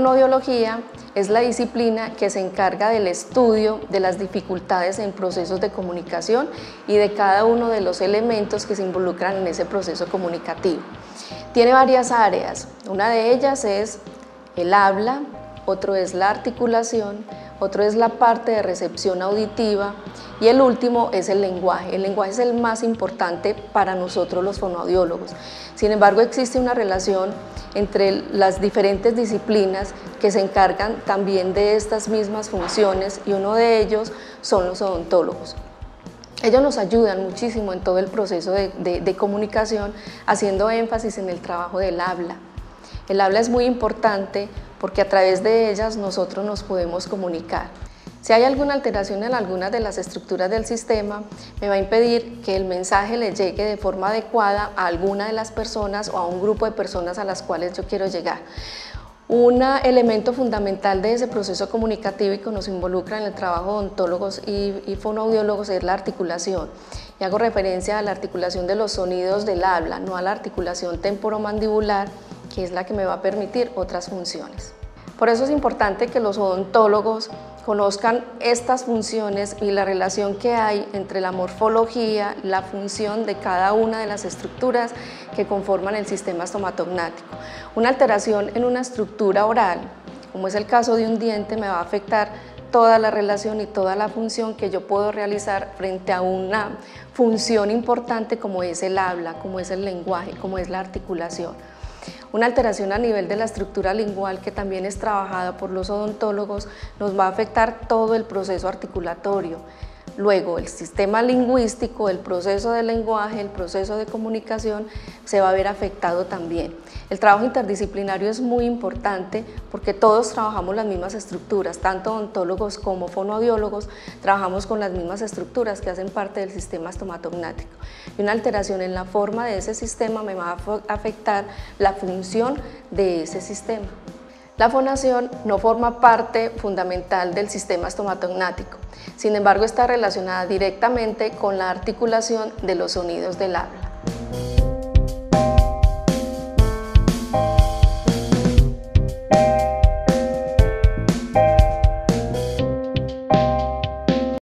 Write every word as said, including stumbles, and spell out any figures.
fonoaudiología es la disciplina que se encarga del estudio de las dificultades en procesos de comunicación y de cada uno de los elementos que se involucran en ese proceso comunicativo. Tiene varias áreas, una de ellas es el habla, otro es la articulación, otro es la parte de recepción auditiva y el último es el lenguaje. El lenguaje es el más importante para nosotros los fonoaudiólogos. Sin embargo, existe una relación entre las diferentes disciplinas que se encargan también de estas mismas funciones y uno de ellos son los odontólogos. Ellos nos ayudan muchísimo en todo el proceso de, de, de comunicación, haciendo énfasis en el trabajo del habla. El habla es muy importante porque a través de ellas nosotros nos podemos comunicar. Si hay alguna alteración en algunas de las estructuras del sistema, me va a impedir que el mensaje le llegue de forma adecuada a alguna de las personas o a un grupo de personas a las cuales yo quiero llegar. Un elemento fundamental de ese proceso comunicativo y que nos involucra en el trabajo de odontólogos y, y fonoaudiólogos es la articulación. Y hago referencia a la articulación de los sonidos del habla, no a la articulación temporomandibular, que es la que me va a permitir otras funciones. Por eso es importante que los odontólogos conozcan estas funciones y la relación que hay entre la morfología, la función de cada una de las estructuras que conforman el sistema estomatognático. Una alteración en una estructura oral, como es el caso de un diente, me va a afectar toda la relación y toda la función que yo puedo realizar frente a una función importante como es el habla, como es el lenguaje, como es la articulación. Una alteración a nivel de la estructura lingual que también es trabajada por los odontólogos nos va a afectar todo el proceso articulatorio. Luego el sistema lingüístico, el proceso de lenguaje, el proceso de comunicación se va a ver afectado también. El trabajo interdisciplinario es muy importante porque todos trabajamos las mismas estructuras, tanto odontólogos como fonoaudiólogos trabajamos con las mismas estructuras que hacen parte del sistema estomatognático. Y una alteración en la forma de ese sistema me va a afectar la función de ese sistema. La fonación no forma parte fundamental del sistema estomatognático, sin embargo está relacionada directamente con la articulación de los sonidos del habla.